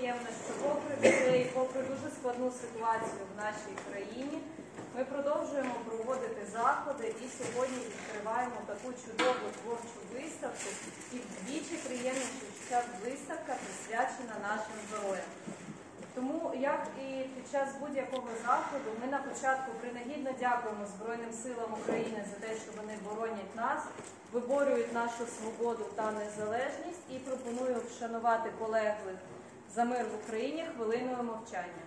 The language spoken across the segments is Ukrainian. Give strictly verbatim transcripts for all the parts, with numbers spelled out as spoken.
приємно, що попри людей, попри дуже складну ситуацію в нашій країні, ми продовжуємо проводити заходи і сьогодні відкриваємо таку чудову творчу виставку. І вдвічі приємніше, що ця виставка присвячена нашим героям. Тому, як і під час будь-якого заходу, ми на початку принагідно дякуємо Збройним силам України за те, що вони боронять нас, виборюють нашу свободу та незалежність, і пропоную вшанувати полеглих за мир в Україні хвилиною мовчання.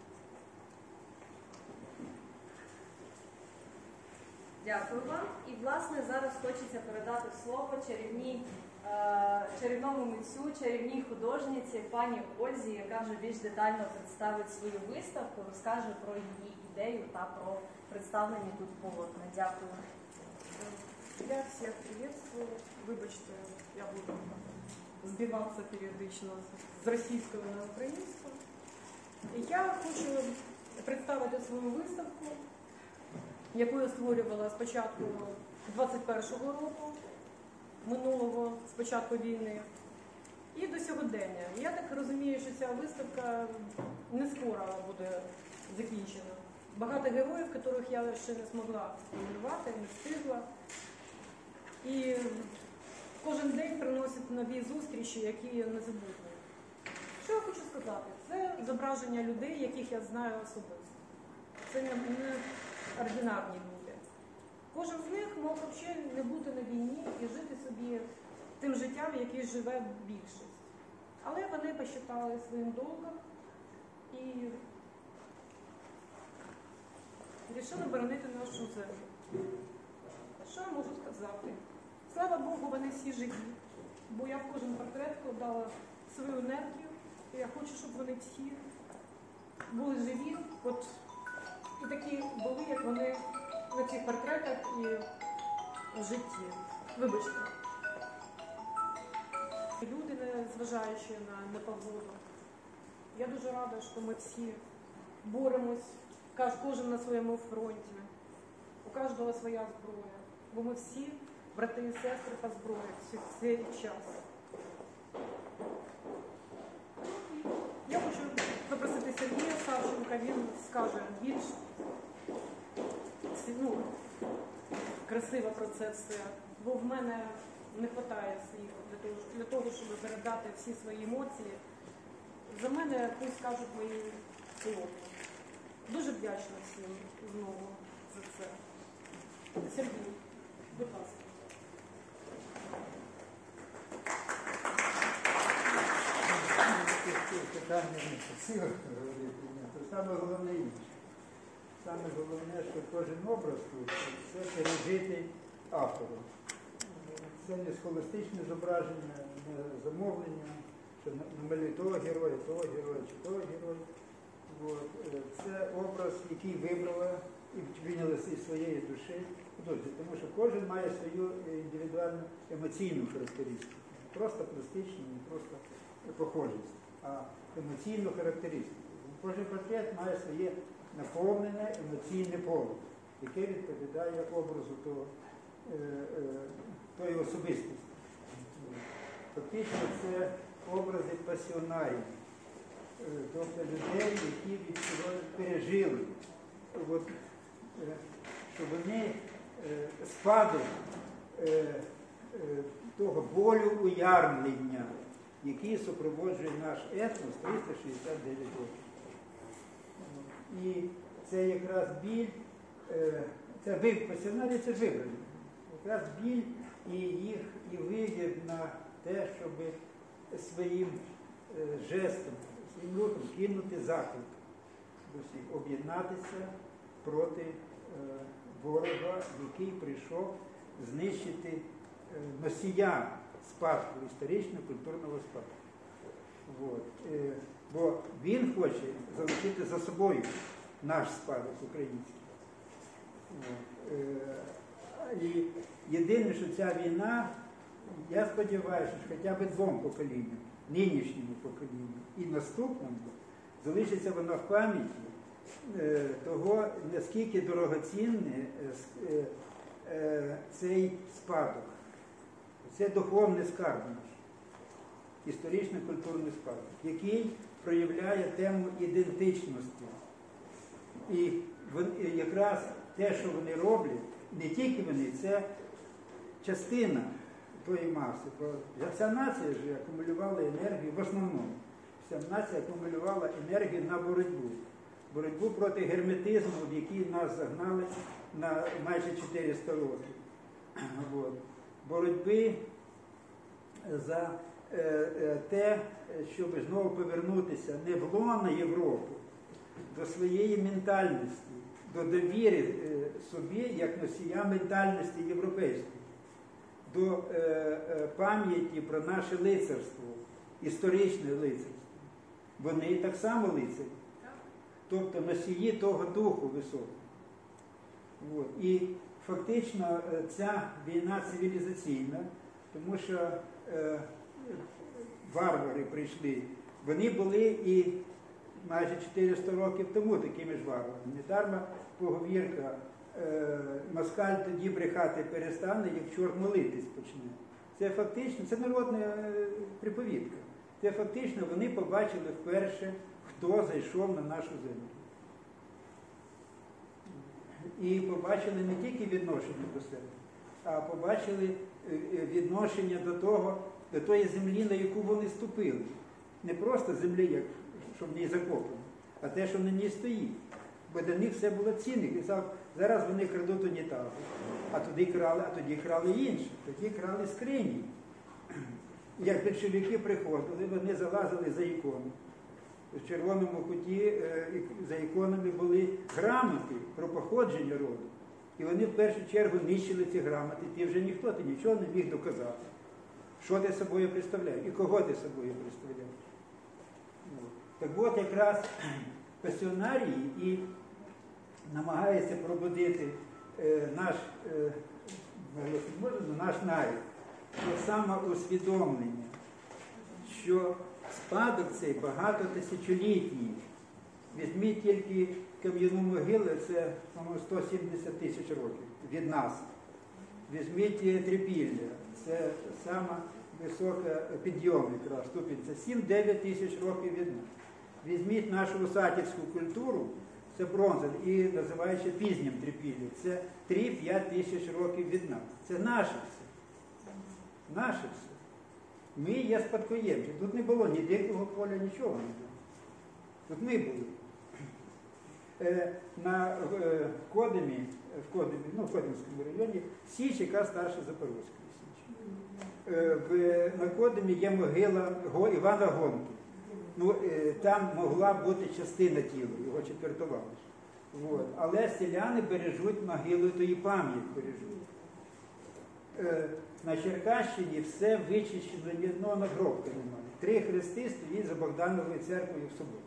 Дякую вам. І, власне, зараз хочеться передати слово чарівній, е, чарівному митцю, чарівній художниці, пані Ользі, яка вже більш детально представить свою виставку, розкаже про її ідею та про представлені тут полотна. Дякую. Я всех приветствую. Вибачте, я буду збиватися періодично з російського на українську. Я хочу представити свою виставку, яку я створювала спочатку двадцять першого року, минулого, спочатку війни, і до сьогодення. Я так розумію, що ця виставка не скоро буде закінчена. Багато героїв, яких я ще не змогла намалювати, не встигла. І кожен день приносить нові зустрічі, які незабутні. Що я хочу сказати? Це зображення людей, яких я знаю особисто. Це не, не ординарні люди. Кожен з них мог взагалі не бути на війні і жити собі тим життям, яким живе більшість. Але вони посчитали своїм долгом і вирішили боронити нашу землю. Що я можу сказати? Слава Богу, вони всі живі, бо я в кожен портрет вкладала свою енергію, і я хочу, щоб вони всі були живі, от і такі були, як вони на цих портретах і в житті. Вибачте. Люди, не зважаючи на непогоду. Я дуже рада, що ми всі боремось, кожен на своєму фронті, у кожного своя зброя, бо ми всі брати і сестри по зброї в цей час. Я хочу попросити Сергія Савченка, він скаже більш ну, красиво про це все, бо в мене не вистачає слів для того, для того, щоб передати всі свої емоції. За мене пусть скажуть мої полотна. Дуже вдячна всім знову за це. Сергій, будь ласка. Питання не красиво говорити, це саме головне інше. Саме головне, що кожен образ тут – це пережитий автором. Це не схоластичне зображення, не замовлення, що намалює того героя, того героя чи того героя. От. Це образ, який вибрала і виняла із своєї душі художник, тому що кожен має свою індивідуальну емоційну характеристику. Не просто пластичну, не просто похожість, а емоційну характеристику. Кожен портрет має своє наповнене емоційне поле, яке відповідає образу того, е, е, тої особистості. Фактично це образи пасіонарів, е, тобто людей, які від цього пережили. От, е, що вони е, спадок е, е, того болю уявлення, який супроводжує наш етнос триста шістдесят дев'ять років. І це якраз біль, це пасіонарі, це вибрані. Якраз біль і їх і вибір на те, щоб своїм жестом, своїм рухом кинути заклик до всіх, об'єднатися проти ворога, який прийшов знищити носія спадку, історично-культурного спадку. От. Бо він хоче залишити за собою наш спадок український. От. І єдине, що ця війна, я сподіваюся, що хоча б двом поколінням, нинішньому поколінню і наступному, залишиться воно в пам'яті того, наскільки дорогоцінний цей спадок. Це духовний скарб наш. історично-культурний спадок, який проявляє тему ідентичності. І вони- якраз те, що вони роблять, не тільки вони, це частина тої маси. Бо ця нація ж акумулювала енергію в основному. Вся нація акумулювала енергію на боротьбу. Боротьбу проти герметизму, в який нас загнали на майже чотириста років. От. Боротьби за е, е, те, щоб знову повернутися не в лоно Європи, до своєї ментальності, до довіри е, собі як носія ментальності європейської, до е, е, пам'яті про наше лицарство, історичне лицарство. Вони так само лицарі. Тобто носії того духу високого. От. І фактично е, ця війна цивілізаційна, тому що е, варвари прийшли, вони були і майже чотириста років тому такими ж варварами. Не дарма поговірка, е, москаль тоді брехати перестане, як чорт молитись почне. Це фактично, це народна е, приповідка. Це фактично вони побачили вперше, хто зайшов на нашу землю. І побачили не тільки відношення до себе, а побачили відношення до того, до тої землі, на яку вони ступили. Не просто землі, як, що в ній закопано, а те, що на ній стоїть. Бо для них все було цінне. І зараз вони крадуть унітази, а тоді крали, а тоді крали інше, тоді крали скрині. Як більшовики приходили, вони залазили за ікону. В червоному куті за іконами були грамоти про походження роду. І вони в першу чергу нищили ці грамоти. Ти вже ніхто, ти нічого не міг доказати. Що ти собою представляєш і кого ти собою представляєш. Так от якраз пасіонарії і намагається пробудити е, наш, е, наш нарід до самоусвідомлення, що спадок цей багатотисячолітній. Візьміть тільки кам'яну могилу, це сто сімдесят тисяч років від нас. Візьміть трипілля, це сама висока підйом якраз ступінь, це сім-дев'ять тисяч років від нас. Візьміть нашу усатівську культуру, це бронза, і називаючи пізнім трипіллям, це три-п'ять тисяч років від нас. Це наше все. Наше все. Ми є спадкоємці. Тут не було ні дикого поля, нічого не було. Тут ми були. Е, на е, Кодемі, в Кодемі, ну, в Кодемському районі, Січ, яка старша Запорозької Січі. Е, в, на Кодемі є могила Го, Івана Гонки. Ну, е, там могла бути частина тіла, його четвертували. От. Але селяни бережуть могилу, то і пам'ять бережуть. Е, на Черкащині все вичищено, ні одного надгробка немає. Три хрести стоїть за Богдановою церквою в суботу.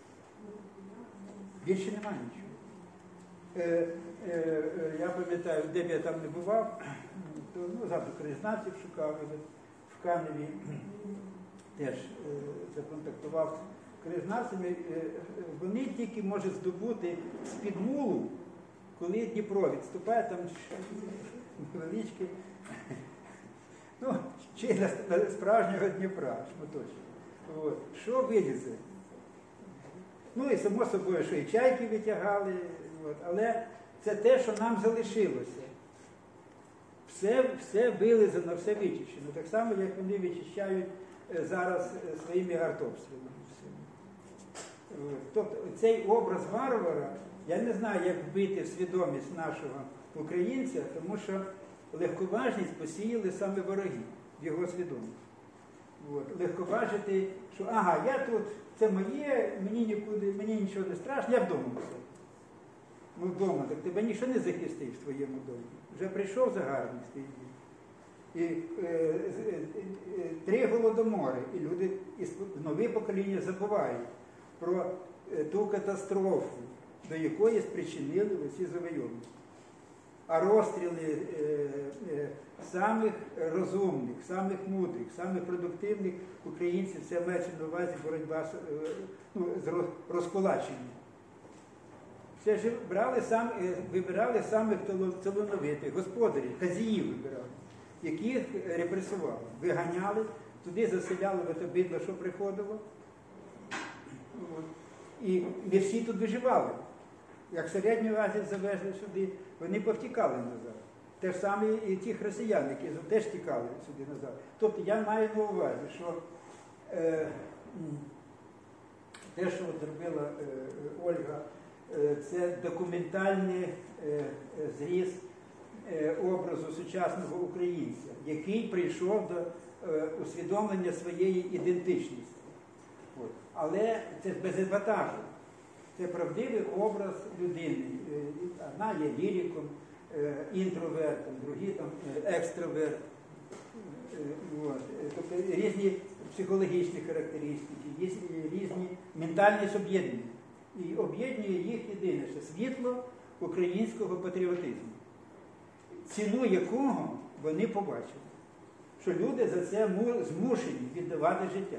Більше немає нічого. Е, е, е, я пам'ятаю, де б я там не бував, то ну, завтра краєзнавців шукав, в Каневі теж е, законтактував з краєзнавцями. Е, вони тільки можуть здобути з-під мулу, коли Дніпро відступає, там невеличкий, ну, чи на справжнього Дніпра, шматочок. От. Що вилізе? Ну і само собою, що і чайки витягали, от. Але це те, що нам залишилося. Все, все вилизано, все вичищено. Так само, як вони вичищають зараз своїми артобстрілами. Тобто цей образ варвара, я не знаю, як вбити в свідомість нашого українця, тому що легковажність посіяли саме вороги в його свідомість. От. Легковажити, що ага, я тут, це моє, мені нікуди, мені нічого не страшно, я вдома все. Ну вдома, так тебе ніхто не захистив в твоєму домі. Вже прийшов загарбник стоїть. І е, е, е, три голодомори, і люди, і нове покоління забувають про е, ту катастрофу, до якої спричинили оці завойовники. А розстріли е, е, самих розумних, самих мудрих, самих продуктивних українців, це мається на увазі боротьба з, е, ну, з розкулаченням. Це ж брали сам, е, вибирали самих талановитих, господарів, хазіїв вибирали, яких репресували, виганяли, туди заселяли от обидва, що приходило. От. І не всі тут виживали. Як Середню Азію завезли сюди, вони повтікали назад. Те ж саме і тих росіян, які теж тікали сюди назад. Тобто я маю на увазі, що е, те, що от зробила е, Ольга, е, це документальний е, зріз е, образу сучасного українця, який прийшов до е, усвідомлення своєї ідентичності. От. Але це без епатажу. Це правдивий образ людини. Одна є ліриком, інтровертом, другі там екстраверт. От. Тобто різні психологічні характеристики, є різні ментальні об'єднання. І об'єднує їх єдине, що світло українського патріотизму, ціну якого вони побачили. Що люди за це змушені віддавати життя.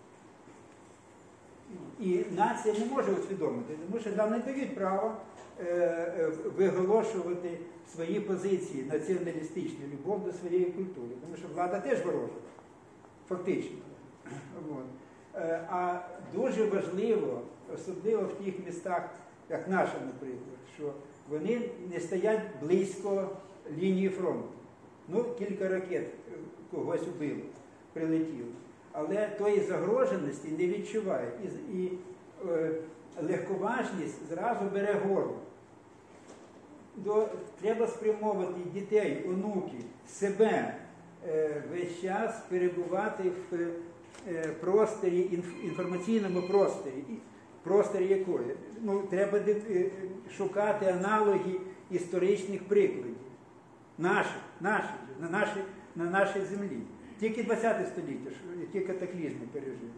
І нація не може усвідомити, тому що нам не дають права е, виголошувати свої позиції націоналістичні, любов до своєї культури, тому що влада теж ворожа, фактично. От. Е, а дуже важливо, особливо в тих містах, як наша, наприклад, що вони не стоять близько лінії фронту. Ну, кілька ракет когось убило, прилетіло. Але тої загроженості не відчувають. І, і е, легковажність зразу бере гору. До, треба спрямовувати дітей, онуків, себе е, весь час перебувати в е, просторі, інф, інформаційному просторі. Просторі якої? Ну, треба е, шукати аналоги історичних прикладів. Наших, наших, на нашій, на нашій землі. Тільки ХХ століття, ті катаклізми пережили.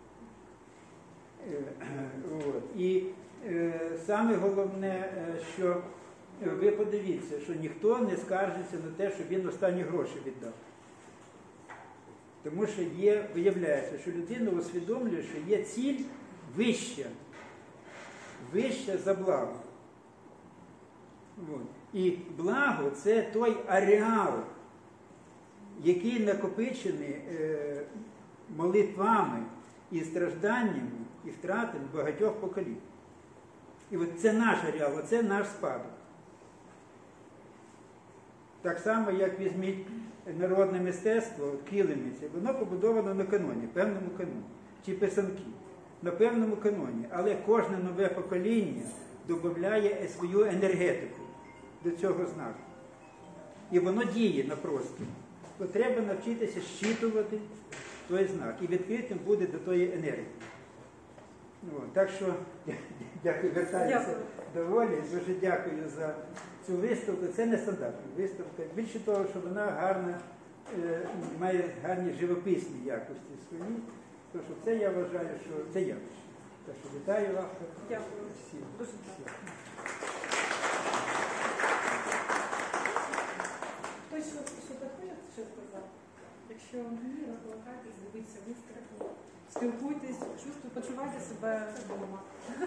От. І е, саме головне, що ви подивіться, що ніхто не скаржиться на те, що він останні гроші віддав. Тому що є, виявляється, що людина усвідомлює, що є ціль вища, вища за благо. От. І благо – це той ареал, який накопичений е, молитвами і стражданнями, і втратами багатьох поколінь. І от це наш ареал, це наш спадок. Так само, як візьміть народне мистецтво, килимиці, воно побудовано на каноні, певному каноні, чи писанки, на певному каноні. Але кожне нове покоління додає свою енергетику до цього знаку. І воно діє на простір. То треба навчитися щитувати той знак. І відкритим буде до тої енергії. О, так що, дякую, вертаюся до Волі. Дуже дякую за цю виставку. Це не стандартна виставка. Більше того, що вона гарна, е, має гарні живописні якості свої. Тому що це я вважаю, що це явище. Так що вітаю вас. Дякую. Всім. Дуже дякую. Хтось що, що таке, що сказав? Якщо ні, розполагайтесь, дивіться виставку, спілкуйтесь, чувствуйте, почувайте себе вдома.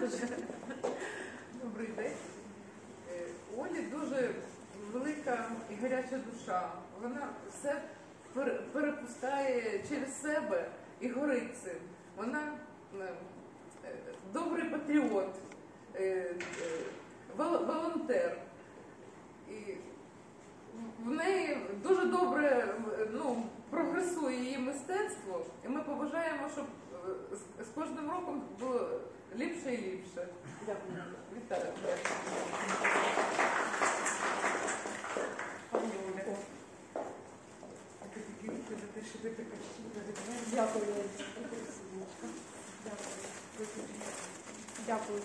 Добрий день. Е, Олі дуже велика і гаряча душа. Вона все пер- перепускає через себе і горить цим. Вона е, е, добрий патріот, е, е, вол- волонтер. І в неї дуже добре, ну, прогресує її мистецтво, і ми побажаємо, щоб е, з- з кожним роком було ліпше і ліпше. Дякую. Вітаю. Пані Оля. Дякую. Дякую. Дякую.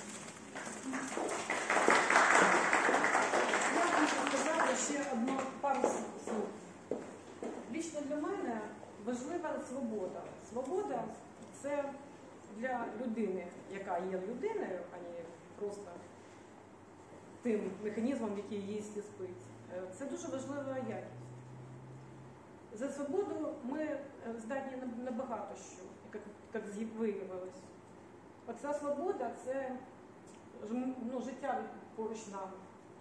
Я хочу сказати ще одну пару слів. Лічно для мене важлива свобода. Свобода – це для людини, яка є людиною, а не просто тим механізмом, який їсть і спить. Це дуже важлива якість. За свободу ми здатні на багато що, як виявилось. Оця свобода – це ну, життя поруч нами.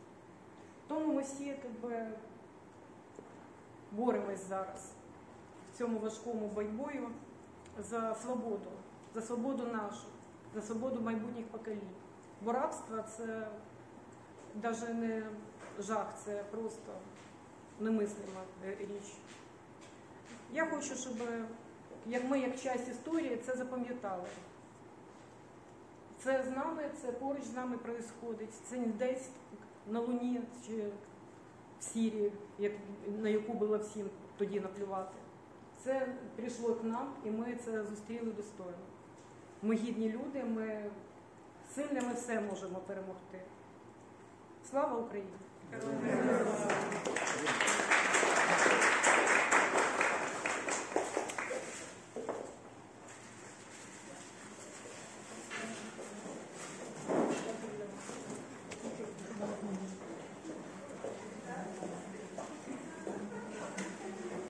Тому ми всі якби, боремось зараз в в цьому важкому бойбою за свободу, за свободу нашу, за свободу майбутніх поколінь. Бо рабство – це навіть не жах, це просто немислима річ. Я хочу, щоб як ми, як часть історії, це запам'ятали. Це з нами, це поруч з нами відбувається. Це не десь на Луні чи в Сирії, як, на яку було всім тоді наплювати. Це прийшло к нам, і ми це зустріли достойно. Ми гідні люди, ми сильні, ми все можемо перемогти. Слава Україні!